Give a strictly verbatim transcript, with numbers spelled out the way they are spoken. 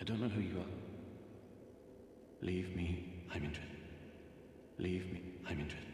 don't know who you are. Leave me, I'm interested. Leave me, I'm interested.